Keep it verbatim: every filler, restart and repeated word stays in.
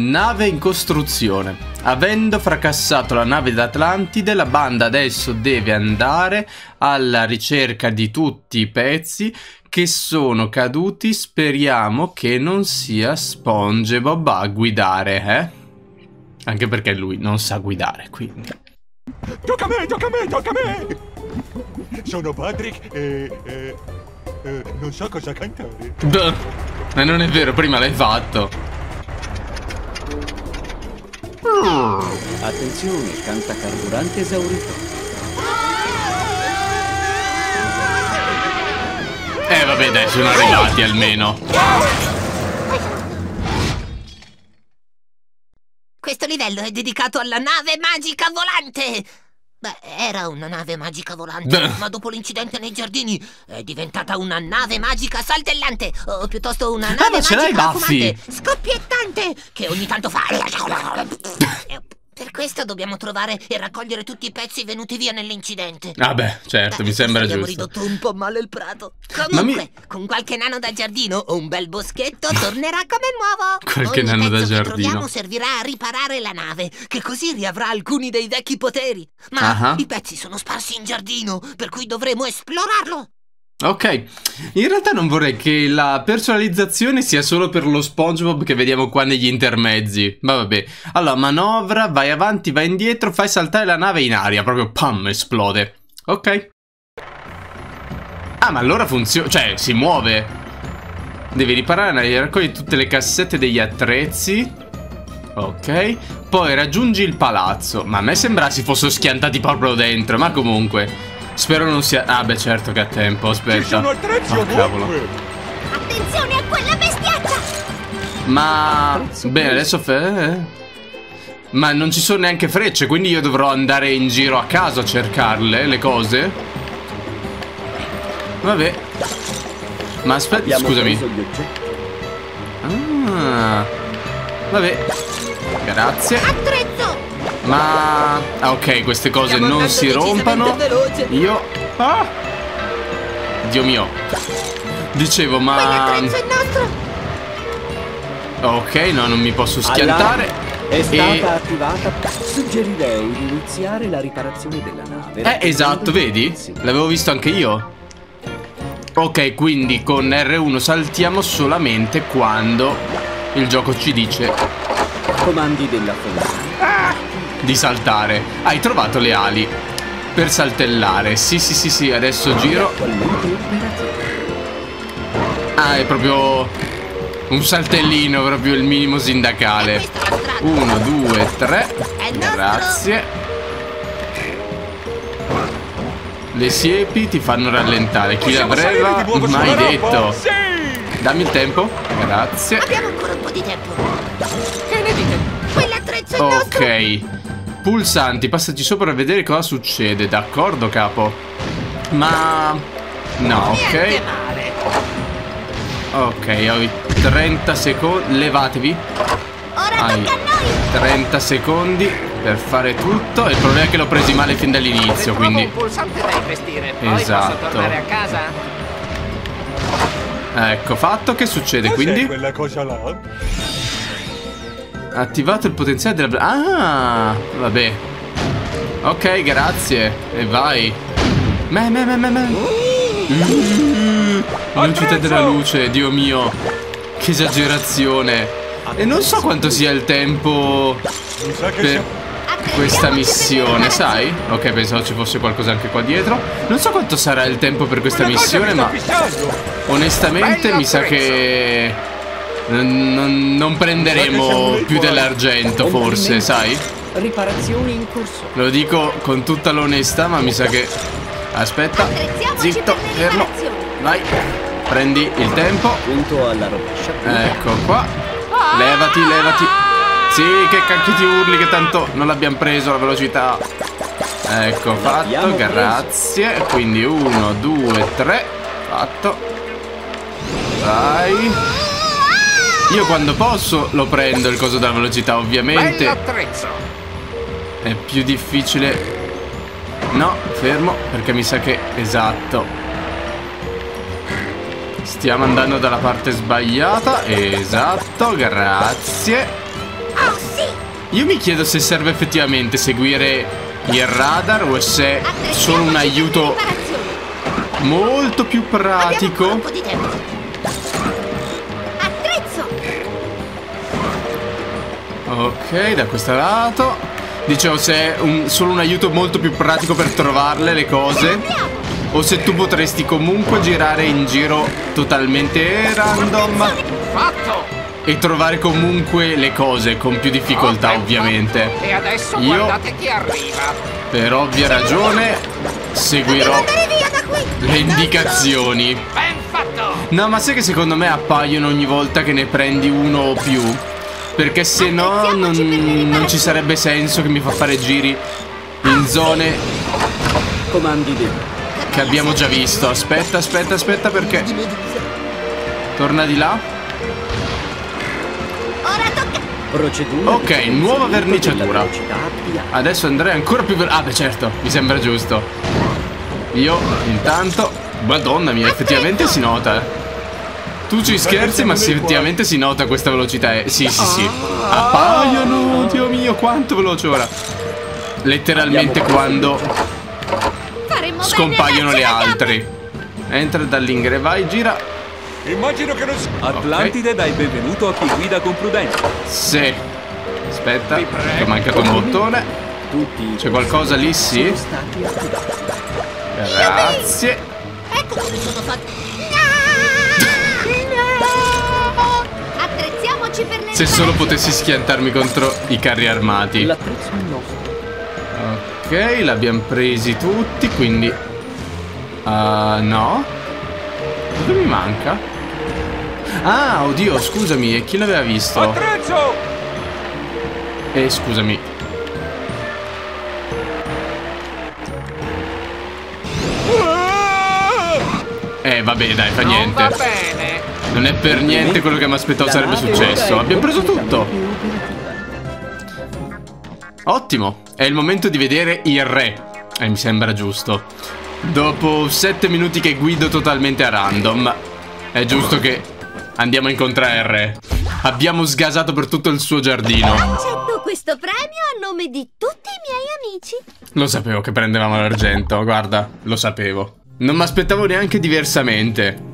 Nave in costruzione. Avendo fracassato la nave d'Atlantide, la banda adesso deve andare alla ricerca di tutti i pezzi che sono caduti. Speriamo che non sia SpongeBob a guidare, eh? Anche perché lui non sa guidare, quindi. Tocca a me, tocca a me, tocca a me! Sono Patrick e... e, e non so cosa cantare. Duh. Ma non è vero, prima l'hai fatto. Attenzione, cantacarburante esaurito. Eh vabbè dai, sono arrivati almeno. Questo livello è dedicato alla nave magica volante. Beh, era una nave magica volante, Beh. ma dopo l'incidente nei giardini è diventata una nave magica saltellante, o piuttosto una nave Ah, ma ce l'hai, magica Buffy? fumante, scoppiettante, che ogni tanto fa... Per questo dobbiamo trovare e raccogliere tutti i pezzi venuti via nell'incidente. Vabbè, certo, Beh, mi sembra abbiamo giusto. ridotto un po' male il prato. Ma Comunque, mi- con qualche nano da giardino o un bel boschetto tornerà come nuovo. Qualche Ogni nano da pezzo che giardino. troviamo servirà a riparare la nave, che così riavrà alcuni dei vecchi poteri. Ma Ah. i pezzi sono sparsi in giardino, per cui dovremo esplorarlo. Ok, in realtà non vorrei che la personalizzazione sia solo per lo SpongeBob che vediamo qua negli intermezzi. Ma vabbè. Allora, manovra, vai avanti, vai indietro, fai saltare la nave in aria. Proprio pam, esplode. Ok. Ah, ma allora funziona. Cioè, si muove. Devi riparare, raccogli tutte le cassette degli attrezzi. Ok. Poi raggiungi il palazzo. Ma a me sembra si fossero schiantati proprio dentro. Ma comunque... Spero non sia... Ah beh certo che ha tempo, aspetta. Ci sono attrezzi Oh, cavolo. ovunque! Attenzione a quella bestiaccia! Ma... Bene, adesso... Fe... Ma non ci sono neanche frecce, quindi io dovrò andare in giro a caso a cercarle, le cose. Vabbè. Ma aspetta, Abbiamo scusami. preso gli oggetti. Ah. Vabbè. Grazie. Attrezzo! Ma... Ah, ok, queste cose Stiamo non andando si rompano. decisamente veloce. Io... Ah! Dio mio. Dicevo, ma... Quell'attrezzo è nostro! Ok, no, non mi posso schiantare. Allarme. È stata E... attivata. Suggerirei di iniziare la riparazione della nave. Eh, esatto, vedi? Sì. L'avevo visto anche io. Ok, quindi con R uno saltiamo solamente quando il gioco ci dice Comandi della fonte. di saltare. Hai trovato le ali per saltellare. Sì, sì, sì, sì, adesso giro. Attualmente operativo. Ah, è proprio un saltellino, proprio il minimo sindacale. Questa è la strada. Uno, due, tre. È nostro. Grazie. Le siepi ti fanno rallentare. Chi Possiamo salire l'avrebbe di nuovo mai sulla detto? rampa? Sì! Dammi il tempo. Grazie. Abbiamo ancora un po' di tempo. Che ne dite? Quell'attrezzo è nostro! Ok. Pulsanti, passaci sopra a vedere cosa succede. D'accordo, capo. Ma... No, Niente ok. male. Ok, ho i trenta secondi. Levatevi. Ora Hai tocca a noi! trenta secondi per fare tutto. Il problema è che l'ho presi male fin dall'inizio, quindi... un pulsante da investire, poi Esatto. posso tornare a casa? Ecco, fatto. Che succede, Cos'è quindi? quella cosa là? Attivato il potenziale della... Ah, vabbè. Ok, grazie. E vai. Me, me, me, me, me. Uh, Velocità della luce, Dio mio. Che esagerazione. E non so quanto sia il tempo Mi sa che per siamo... questa missione, sai? Ok, pensavo ci fosse qualcosa anche qua dietro. Non so quanto sarà il tempo per questa Quella cosa missione, mi sta ma fissando! onestamente Bello mi sa attrezzo. che non, non- non prenderemo più dell'argento, forse, sai? Riparazioni in corso. Lo dico con tutta l'onestà, ma mi sa che... Aspetta, Attrezziamoci zitto, per le fermo. riparazioni. Vai, prendi il tempo. Punto alla rovescia. Ecco qua. Levati, levati. Sì, che cacchio ti urli, che tanto non l'abbiamo preso la velocità. Ecco, fatto, L'abbiamo preso. grazie. Quindi uno, due, tre. Fatto. Vai. Io quando posso lo prendo il coso della velocità, ovviamente. Bell'attrezzo! È più difficile. No, fermo, perché mi sa che... Esatto. Stiamo andando dalla parte sbagliata. Esatto, grazie. Oh, sì! Io mi chiedo se serve effettivamente seguire il radar o se è solo un aiuto molto più pratico. Un po' di tempo. Attrezzo! Ok, da questo lato. Dicevo se è un, solo un aiuto molto più pratico per trovarle le cose, o se tu potresti comunque girare in giro totalmente random Fatto! e trovare comunque le cose con più difficoltà, ovviamente. E adesso Io, guardate chi arriva. per ovvia ragione, seguirò le indicazioni. Ben fatto! No, ma sai che secondo me appaiono ogni volta che ne prendi uno o più? Perché se no non, non ci sarebbe senso che mi fa fare giri in zone Comandi di... che abbiamo già visto. Aspetta, aspetta, aspetta, perché torna di là. Ora tocca... Procedura. Ok, di nuova della verniciatura. velocità di A. Adesso andrei ancora più veloce. Ah, beh, certo, mi sembra giusto. Io intanto, madonna mia, effettivamente si nota, eh. Tu ci scherzi, ma sì, effettivamente si nota questa velocità. Eh. Sì, sì, sì. Appaiono, Dio mio, quanto veloce ora. Letteralmente quando Faremo scompaiono bene le a darci la altre. Entra dall'ingresso, vai, gira. Immagino che non si... Atlantide dà il benvenuto a chi guida con prudenza. Sì. Aspetta, Vi prego. che è mancato un bottone. Tutti C'è qualcosa lì, sì. sono stati attivati. Grazie. Ecco come sono fatto. Attrezziamoci per le Se solo potessi schiantarmi contro i carri armati. L'attrezzo è nostro. Ok, l'abbiamo presi tutti, quindi... Uh, no. Cosa mi manca? Ah, oddio, scusami, e chi l'aveva visto? Attrezzo! Eh, scusami. Eh, vabbè, dai, fa Non niente. va bene. Non è per niente quello che mi aspettavo sarebbe successo. Abbiamo preso tutto. Ottimo. È il momento di vedere il re. E mi sembra giusto. Dopo sette minuti che guido totalmente a random, è giusto che andiamo a incontrare il re. Abbiamo sgasato per tutto il suo giardino. Accetto questo premio a nome di tutti i miei amici. Lo sapevo che prendevamo l'argento, guarda, lo sapevo. Non mi aspettavo neanche diversamente.